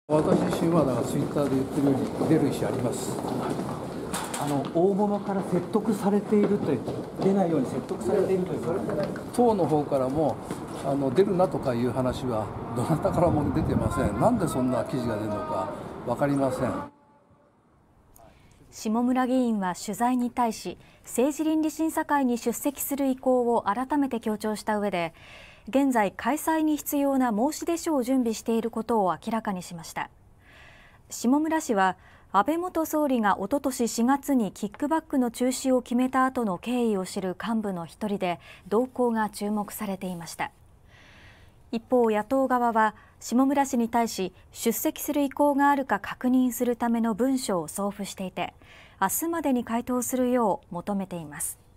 私自身はだからツイッターで言ってるように出る意思あります。 大物から説得されているという、出ないように説得されているという、 党の方からも出るなとかいう話はどなたからも出てません。なんでそんな記事が出るのか分かりません。 下村議員は取材に対し、政治倫理審査会に出席する意向を改めて強調した上で、現在開催に必要な申出書を準備していることを明らかにしました。下村氏は安倍元総理がおととし4月にキックバックの中止を決めた後の経緯を知る幹部の一人で、動向が注目されていました。一方、野党側は下村氏に対し出席する意向があるか確認するための文書を送付していて、明日までに回答するよう求めています。